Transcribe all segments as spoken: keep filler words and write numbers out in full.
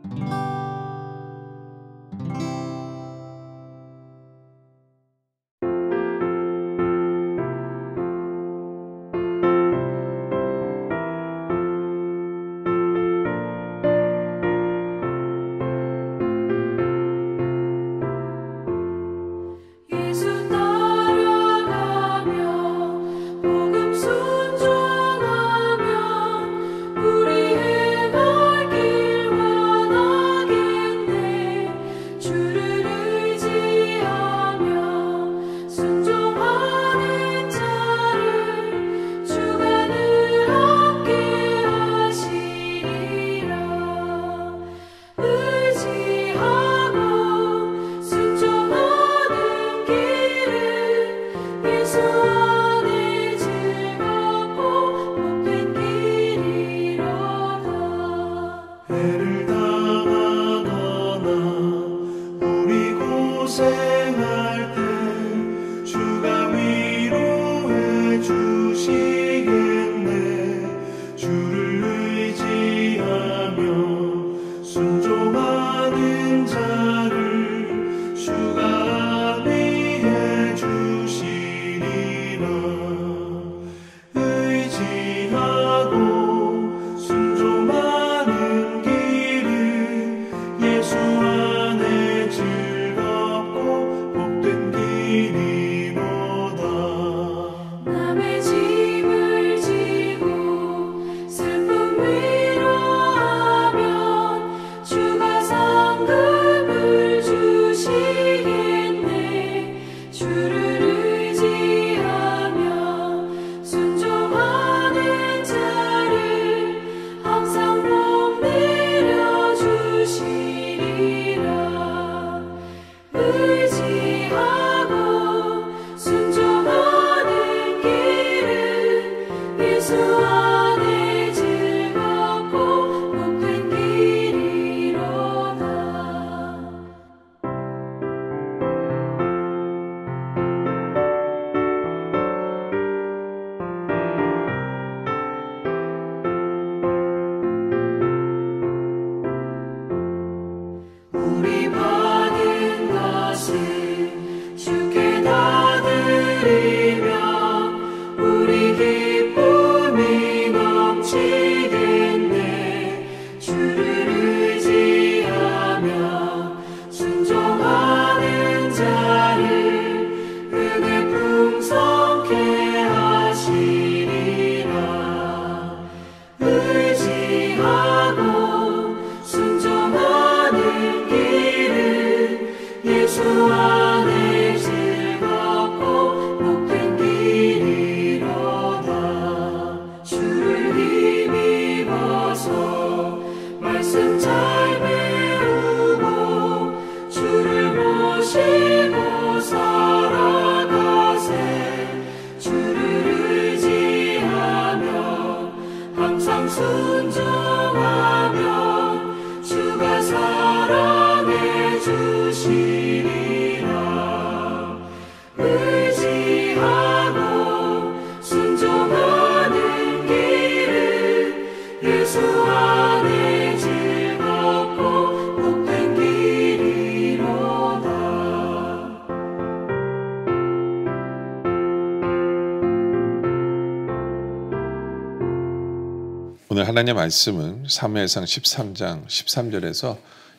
오늘 하나님의 말씀은 사무엘상 십삼 장 십삼 절에서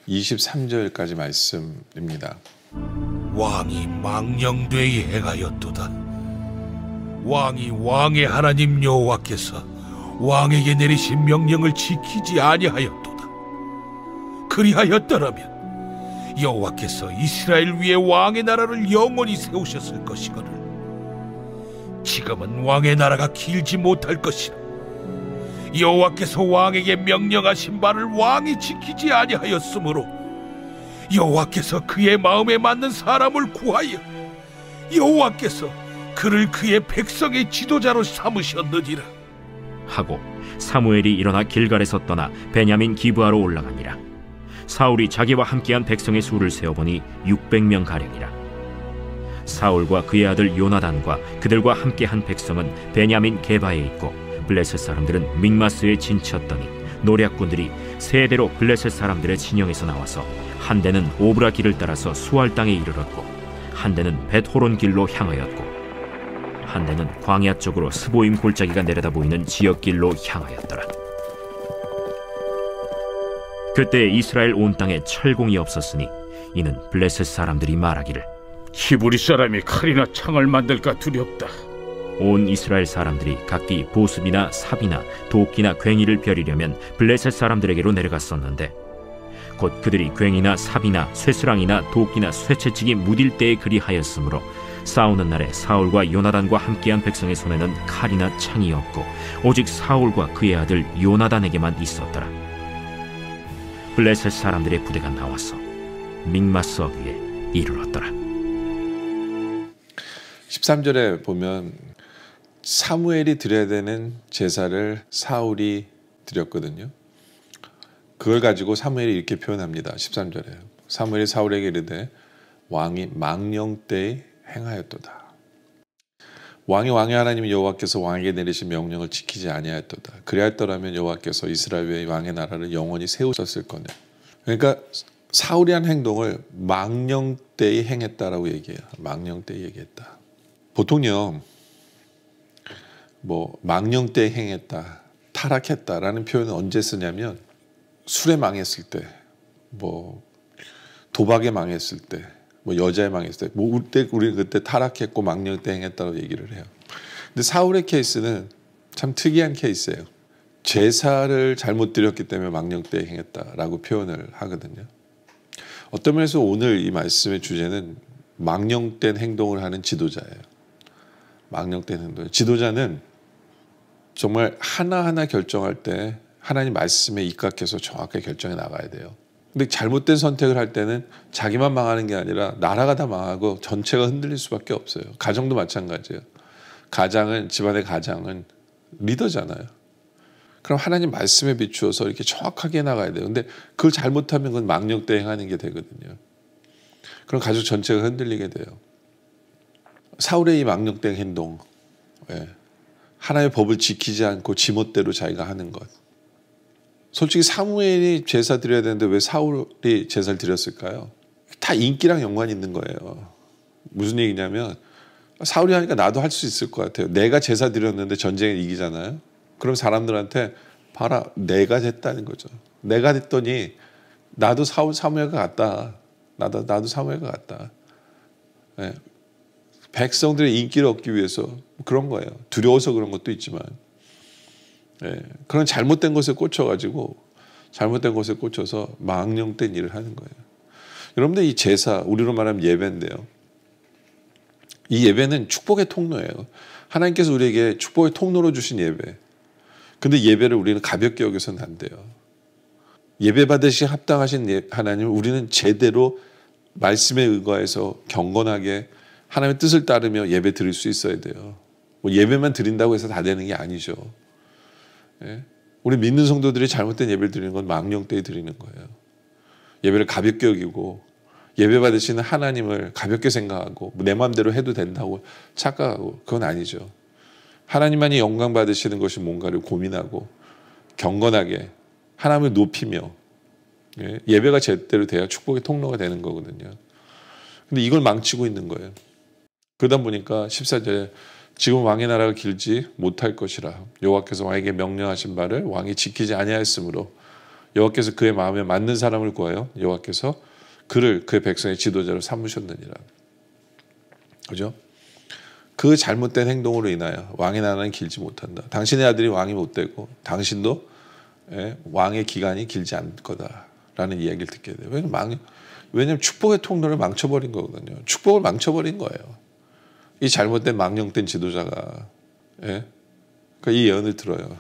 이십삼 절까지 말씀입니다. 왕이 망령되이 행하였도다. 왕이 왕의 하나님 여호와께서 왕에게 내리신 명령을 지키지 아니하였도다. 그리하였더라면 여호와께서 이스라엘 위에 왕의 나라를 영원히 세우셨을 것이거늘 지금은 왕의 나라가 길지 못할 것이라. 여호와께서 왕에게 명령하신 바를 왕이 지키지 아니하였으므로 여호와께서 그의 마음에 맞는 사람을 구하여 여호와께서 그를 그의 백성의 지도자로 삼으셨느니라 하고 사무엘이 일어나 길갈에서 떠나 베냐민 기브아로 올라가니라. 사울이 자기와 함께한 백성의 수를 세어보니 육백 명 가량이라. 사울과 그의 아들 요나단과 그들과 함께한 백성은 베냐민 게바에 있고 블레셋 사람들은 믹마스에 진쳤더니 노략군들이 세 대로 블레셋 사람들의 진영에서 나와서 한 대는 오브라 길을 따라서 수알 땅에 이르렀고 한 대는 벳호론 길로 향하였고 한 대는 광야 쪽으로 스보임 골짜기가 내려다 보이는 지역길로 향하였더라. 그때 이스라엘 온 땅에 철공이 없었으니 이는 블레셋 사람들이 말하기를 히브리 사람이 칼이나 창을 만들까 두렵다. 온 이스라엘 사람들이 각기 보습이나 삽이나 도끼나 괭이를 벼리려면 블레셋 사람들에게로 내려갔었는데 곧 그들이 괭이나 삽이나 쇠스랑이나 도끼나 쇠채찍이 무딜 때에 그리하였으므로 싸우는 날에 사울과 요나단과 함께한 백성의 손에는 칼이나 창이 없고 오직 사울과 그의 아들 요나단에게만 있었더라. 블레셋 사람들의 부대가 나와서 믹마스 위에 이르렀더라. 십삼 절에 보면 사무엘이 드려야 되는 제사를 사울이 드렸거든요. 그걸 가지고 사무엘이 이렇게 표현합니다. 십삼 절에 사무엘이 사울에게 이르되 왕이 망령 때에 행하였도다. 왕이 왕의 하나님 여호와께서 왕에게 내리신 명령을 지키지 아니하였도다. 그리하였더라면 여호와께서 이스라엘 외의 왕의 나라를 영원히 세우셨을 거냐. 그러니까 사울이 한 행동을 망령 때에 행했다라고 얘기해요. 망령 때에 얘기했다. 보통요, 뭐 망령 때에 행했다, 타락했다라는 표현은 언제 쓰냐면 술에 망했을 때, 뭐 도박에 망했을 때, 뭐 여자에 망했을 때, 뭐 우리 우리 그때 타락했고 망령 때 행했다고 얘기를 해요. 근데 사울의 케이스는 참 특이한 케이스예요. 제사를 잘못 드렸기 때문에 망령 때 행했다라고 표현을 하거든요. 어떤 면에서 오늘 이 말씀의 주제는 망령된 행동을 하는 지도자예요. 망령된 행동. 지도자는 정말 하나하나 결정할 때 하나님 말씀에 입각해서 정확하게 결정해 나가야 돼요. 근데 잘못된 선택을 할 때는 자기만 망하는 게 아니라 나라가 다 망하고 전체가 흔들릴 수밖에 없어요. 가정도 마찬가지예요. 가장은, 집안의 가장은 리더잖아요. 그럼 하나님 말씀에 비추어서 이렇게 정확하게 나가야 돼요. 근데 그걸 잘못하면 그건 망령때 행하는 게 되거든요. 그럼 가족 전체가 흔들리게 돼요. 사울의 이 망령된 행동, 예. 하나님의 법을 지키지 않고 지멋대로 자기가 하는 것. 솔직히 사무엘이 제사 드려야 되는데 왜 사울이 제사를 드렸을까요? 다 인기랑 연관이 있는 거예요. 무슨 얘기냐면 사울이 하니까 나도 할 수 있을 것 같아요. 내가 제사 드렸는데 전쟁에 이기잖아요. 그럼 사람들한테 봐라, 내가 됐다는 거죠. 내가 됐더니 나도 사울 사무엘과 같다. 나도 나도 사무엘과 같다. 예. 백성들의 인기를 얻기 위해서 그런 거예요. 두려워서 그런 것도 있지만, 예. 그런 잘못된 것에 꽂혀가지고 잘못된 것에 꽂혀서 망령된 일을 하는 거예요. 여러분들 이 제사, 우리로 말하면 예배인데요. 이 예배는 축복의 통로예요. 하나님께서 우리에게 축복의 통로로 주신 예배. 근데 예배를 우리는 가볍게 여겨서는 안 돼요. 예배 받으시 합당하신 하나님을 우리는 제대로 말씀에 의거해서 경건하게 하나님의 뜻을 따르며 예배 드릴 수 있어야 돼요. 뭐 예배만 드린다고 해서 다 되는 게 아니죠. 예? 우리 믿는 성도들이 잘못된 예배를 드리는 건 망령 때에 드리는 거예요. 예배를 가볍게 여기고 예배 받으시는 하나님을 가볍게 생각하고 내 마음대로 해도 된다고 착각하고, 그건 아니죠. 하나님만이 영광 받으시는 것이 뭔가를 고민하고 경건하게 하나님을 높이며, 예? 예배가 제대로 돼야 축복의 통로가 되는 거거든요. 근데 이걸 망치고 있는 거예요. 그러다 보니까 십사 절에 지금 왕의 나라가 길지 못할 것이라 여호와께서 왕에게 명령하신 바를 왕이 지키지 아니하였으므로 여호와께서 그의 마음에 맞는 사람을 구하여 여호와께서 그를 그의 백성의 지도자로 삼으셨느니라. 그죠? 그 잘못된 행동으로 인하여 왕의 나라는 길지 못한다. 당신의 아들이 왕이 못 되고 당신도 예, 왕의 기간이 길지 않을 거다라는 이야기를 듣게 돼요. 왜냐면, 망, 왜냐면 축복의 통로를 망쳐버린 거거든요. 축복을 망쳐버린 거예요. 이 잘못된 망령된 지도자가. 예? 그러니까 이 예언을 들어요.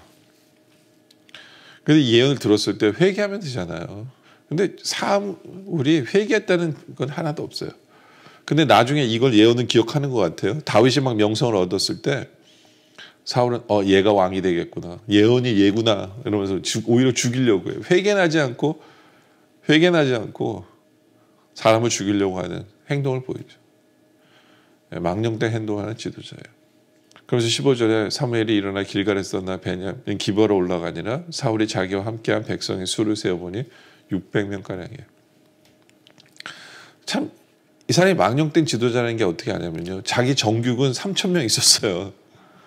근데 이 예언을 들었을 때 회개하면 되잖아요. 근데 사람, 우리 회개했다는 건 하나도 없어요. 근데 나중에 이걸 예언은 기억하는 것 같아요. 다윗이 막 명성을 얻었을 때 사울은 어 얘가 왕이 되겠구나. 예언이 얘구나. 이러면서 주, 오히려 죽이려고 해요. 회개하지 않고 회개하지 않고 사람을 죽이려고 하는 행동을 보이죠. 망령된 행동하는 지도자예요. 그러면서 십오 절에 사무엘이 일어나 길갈에서 나 베냐민 기브아로 올라가니라. 사울이 자기와 함께한 백성의 수를 세어보니 육백 명가량이에요. 참 이 사람이 망령된 지도자라는 게 어떻게 하냐면요, 자기 정규군 삼천 명 있었어요.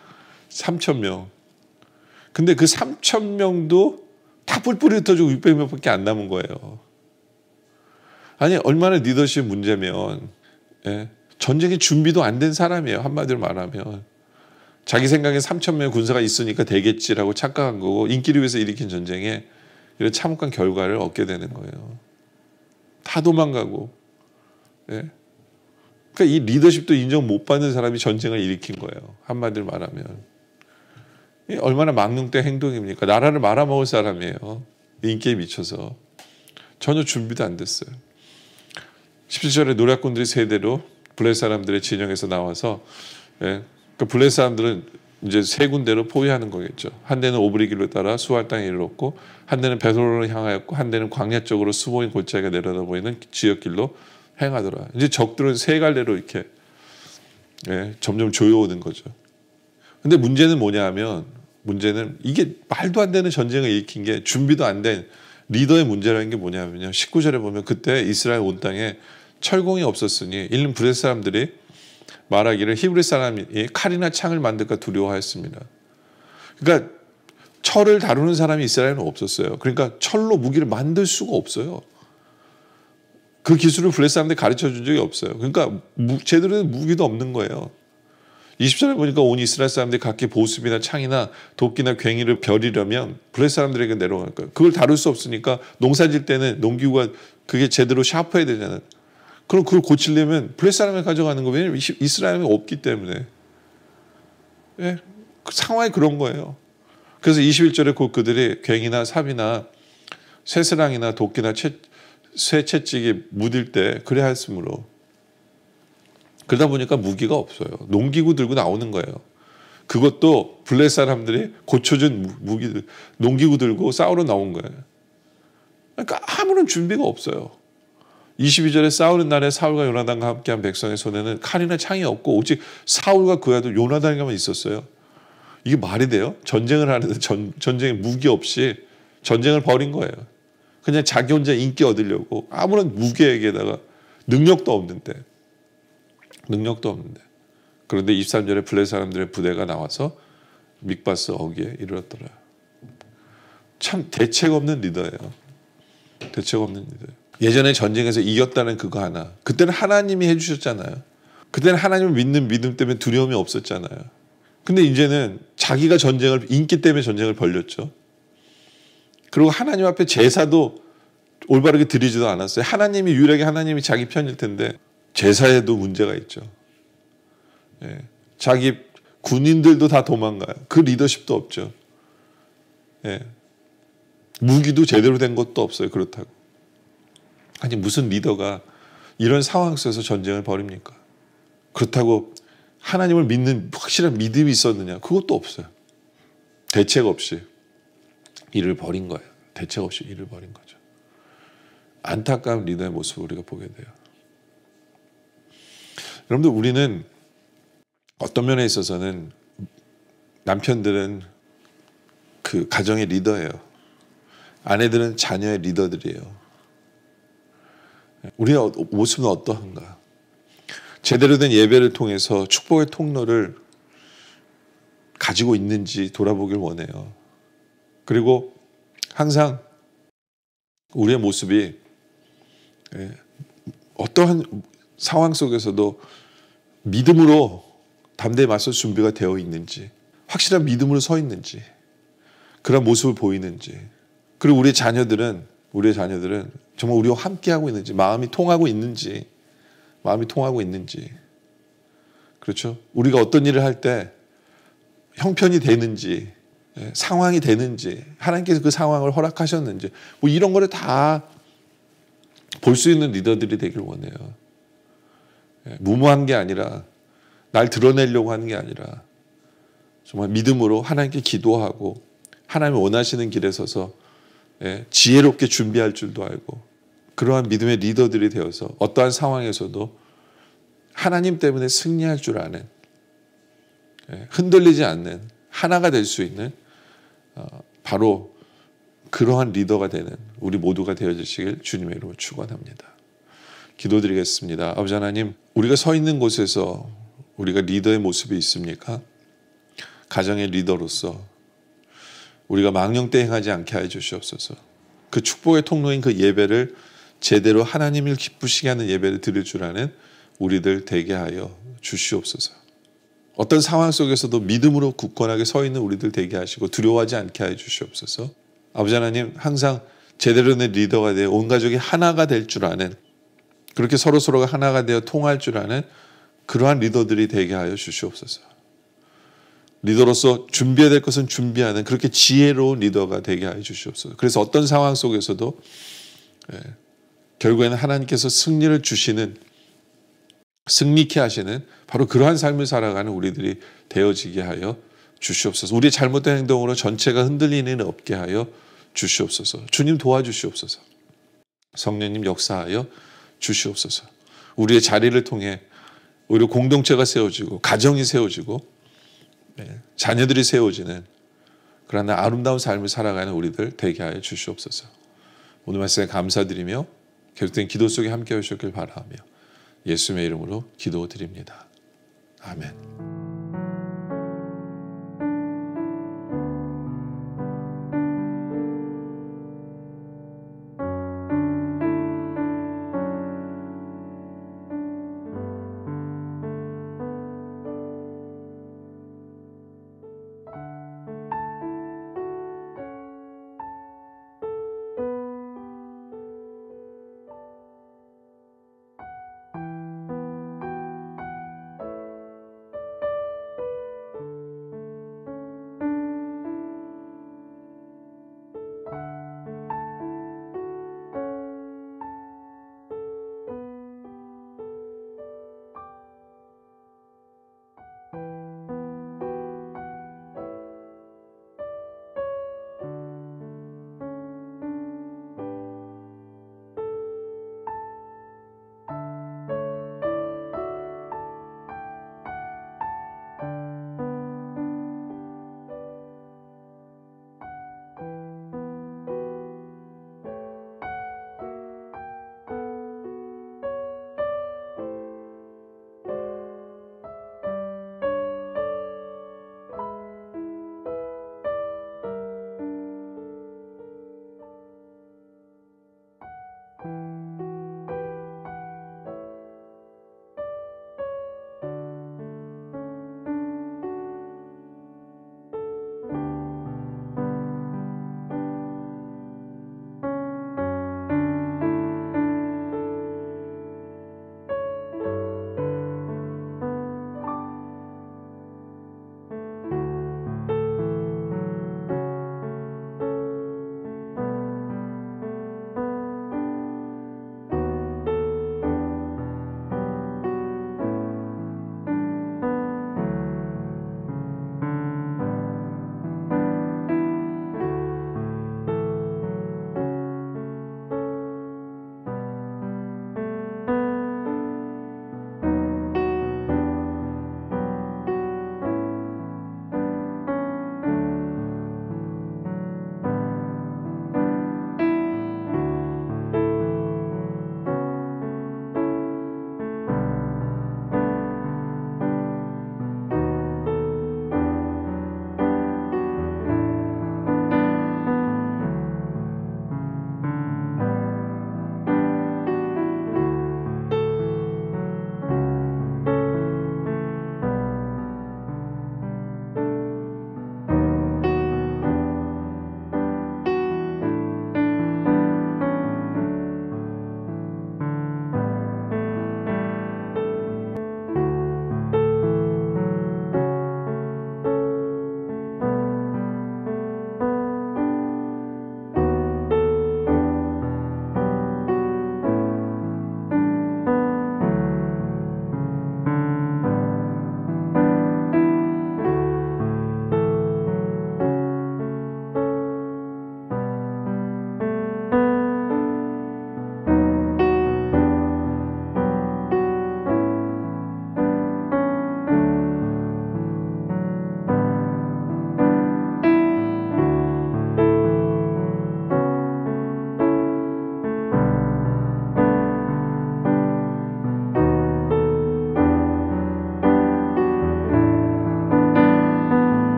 삼천 명. 근데 그 삼천 명도 다 뿔뿔이 흩어지고 육백 명밖에 안 남은 거예요. 아니 얼마나 리더십 문제면, 예? 전쟁의 준비도 안 된 사람이에요. 한마디로 말하면 자기 생각에 삼천 명의 군사가 있으니까 되겠지라고 착각한 거고, 인기를 위해서 일으킨 전쟁에 이런 참혹한 결과를 얻게 되는 거예요. 다 도망가고. 예? 그러니까 이 리더십도 인정 못 받는 사람이 전쟁을 일으킨 거예요. 한마디로 말하면 얼마나 망령된 행동입니까? 나라를 말아먹을 사람이에요. 인기에 미쳐서 전혀 준비도 안 됐어요. 십칠 절에 노략군들이 세대로 블레 사람들의 진영에서 나와서, 예, 그러니까 블레 사람들은 이제 세 군데로 포위하는 거겠죠. 한 대는 오브리 길로 따라 수알 땅에 이르렀고, 한 대는 베드로로 향하였고, 한 대는 광야 쪽으로 스모인 골짜기가 내려다 보이는 지역길로 행하더라. 이제 적들은 세 갈래로 이렇게, 예, 점점 조여오는 거죠. 근데 문제는 뭐냐 하면, 문제는 이게 말도 안 되는 전쟁을 일으킨 게 준비도 안 된 리더의 문제라는 게 뭐냐면요, 십구 절에 보면 그때 이스라엘 온 땅에 철공이 없었으니 일른 브렛 사람들이 말하기를 히브리 사람이 칼이나 창을 만들까 두려워하였습니다. 그러니까 철을 다루는 사람이 이스라엘은 없었어요. 그러니까 철로 무기를 만들 수가 없어요. 그 기술을 블레 사람들이 가르쳐 준 적이 없어요. 그러니까 무, 제대로 된 무기도 없는 거예요. 이십 절에 보니까 온 이스라엘 사람들이 각기 보습이나 창이나 도끼나 괭이를 벼리려면 블레 사람들에게 내려갈 거예요. 그걸 다룰 수 없으니까 농사 질 때는 농기구가 그게 제대로 샤프해야 되잖아요. 그럼 그걸 고치려면 블레 사람이 가져가는 거, 왜냐면 이스라엘이 없기 때문에. 예? 그 상황이 그런 거예요. 그래서 이십일 절에 곧 그들이 괭이나 삽이나 쇠스랑이나 도끼나 채, 쇠 채찍이 묻을 때 그래 했으므로, 그러다 보니까 무기가 없어요. 농기구 들고 나오는 거예요. 그것도 블레 사람들이 고쳐준 무기, 농기구 들고 싸우러 나온 거예요. 그러니까 아무런 준비가 없어요. 이십이 절에 싸우는 날에 사울과 요나단과 함께한 백성의 손에는 칼이나 창이 없고 오직 사울과 그 아들 요나단에게만 있었어요. 이게 말이 돼요? 전쟁을 하는데 전, 전쟁에 무기 없이 전쟁을 벌인 거예요. 그냥 자기 혼자 인기 얻으려고, 아무런 무기에게다가 능력도 없는데 능력도 없는데 그런데 이십삼 절에 블레 사람들의 부대가 나와서 믹바스 어귀에 이르렀더라. 참 대책 없는 리더예요. 대책 없는 리더예요. 예전에 전쟁에서 이겼다는 그거 하나, 그때는 하나님이 해주셨잖아요. 그때는 하나님을 믿는 믿음 때문에 두려움이 없었잖아요. 근데 이제는 자기가 전쟁을, 인기 때문에 전쟁을 벌렸죠. 그리고 하나님 앞에 제사도 올바르게 드리지도 않았어요. 하나님이 유일하게 하나님이 자기 편일 텐데 제사에도 문제가 있죠. 예. 자기 군인들도 다 도망가요. 그 리더십도 없죠. 예. 무기도 제대로 된 것도 없어요. 그렇다고. 아니 무슨 리더가 이런 상황 속에서 전쟁을 벌입니까? 그렇다고 하나님을 믿는 확실한 믿음이 있었느냐? 그것도 없어요. 대책 없이 일을 벌인 거예요. 대책 없이 일을 벌인 거죠. 안타까운 리더의 모습을 우리가 보게 돼요. 여러분들, 우리는 어떤 면에 있어서는 남편들은 그 가정의 리더예요. 아내들은 자녀의 리더들이에요. 우리의 모습은 어떠한가? 제대로 된 예배를 통해서 축복의 통로를 가지고 있는지 돌아보길 원해요. 그리고 항상 우리의 모습이 어떠한 상황 속에서도 믿음으로 담대히 맞설 준비가 되어 있는지, 확실한 믿음으로 서 있는지, 그런 모습을 보이는지, 그리고 우리의 자녀들은 우리의 자녀들은 정말 우리와 함께하고 있는지, 마음이 통하고 있는지, 마음이 통하고 있는지, 그렇죠? 우리가 어떤 일을 할 때 형편이 되는지, 상황이 되는지, 하나님께서 그 상황을 허락하셨는지, 뭐 이런 거를 다 볼 수 있는 리더들이 되길 원해요. 무모한 게 아니라, 날 드러내려고 하는 게 아니라 정말 믿음으로 하나님께 기도하고 하나님이 원하시는 길에 서서 지혜롭게 준비할 줄도 알고, 그러한 믿음의 리더들이 되어서 어떠한 상황에서도 하나님 때문에 승리할 줄 아는, 흔들리지 않는 하나가 될 수 있는 바로 그러한 리더가 되는 우리 모두가 되어주시길 주님의 이름으로 축원합니다. 기도드리겠습니다. 아버지 하나님, 우리가 서 있는 곳에서 우리가 리더의 모습이 있습니까? 가정의 리더로서 우리가 망령때 행하지 않게 해 주시옵소서. 그 축복의 통로인 그 예배를 제대로 하나님을 기쁘시게 하는 예배를 드릴 줄 아는 우리들 되게 하여 주시옵소서. 어떤 상황 속에서도 믿음으로 굳건하게 서 있는 우리들 되게 하시고 두려워하지 않게 해 주시옵소서. 아버지 하나님, 항상 제대로 된 리더가 되어 온 가족이 하나가 될 줄 아는, 그렇게 서로서로가 하나가 되어 통할 줄 아는 그러한 리더들이 되게 하여 주시옵소서. 리더로서 준비해야 될 것은 준비하는 그렇게 지혜로운 리더가 되게 하여 주시옵소서. 그래서 어떤 상황 속에서도 예, 결국에는 하나님께서 승리를 주시는, 승리케 하시는 바로 그러한 삶을 살아가는 우리들이 되어지게 하여 주시옵소서. 우리의 잘못된 행동으로 전체가 흔들리는 일 없게 하여 주시옵소서. 주님 도와주시옵소서. 성령님 역사하여 주시옵소서. 우리의 자리를 통해 오히려 공동체가 세워지고 가정이 세워지고 자녀들이 세워지는 그러나 아름다운 삶을 살아가는 우리들 되게 하여 주시옵소서. 오늘 말씀에 감사드리며 계속된 기도 속에 함께 하셨길 바라며 예수님의 이름으로 기도드립니다. 아멘. you.